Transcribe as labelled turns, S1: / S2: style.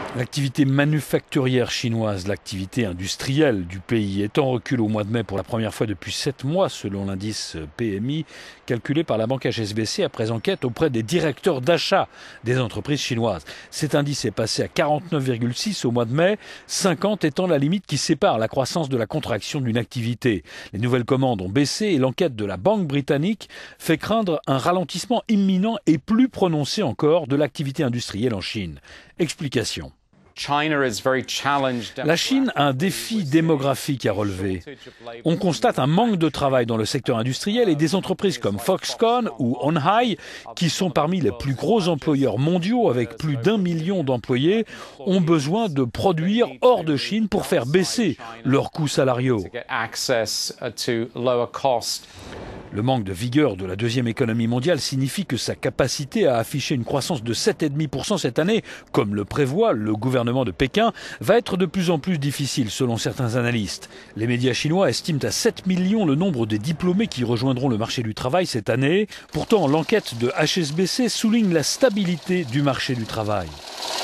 S1: L'activité manufacturière chinoise, l'activité industrielle du pays, est en recul au mois de mai pour la première fois depuis 7 mois, selon l'indice PMI, calculé par la banque HSBC après enquête auprès des directeurs d'achat des entreprises chinoises. Cet indice est passé à 49,6 au mois de mai, 50 étant la limite qui sépare la croissance de la contraction d'une activité. Les nouvelles commandes ont baissé et l'enquête de la banque britannique fait craindre un ralentissement imminent et plus prononcé encore de l'activité industrielle en Chine. Explication. La Chine a un défi démographique à relever. On constate un manque de travail dans le secteur industriel et des entreprises comme Foxconn ou Onhai, qui sont parmi les plus gros employeurs mondiaux avec plus d'1 million d'employés, ont besoin de produire hors de Chine pour faire baisser leurs coûts salariaux. Le manque de vigueur de la deuxième économie mondiale signifie que sa capacité à afficher une croissance de 7,5% cette année, comme le prévoit le gouvernement de Pékin, va être de plus en plus difficile selon certains analystes. Les médias chinois estiment à 7 millions le nombre des diplômés qui rejoindront le marché du travail cette année. Pourtant, l'enquête de HSBC souligne la stabilité du marché du travail.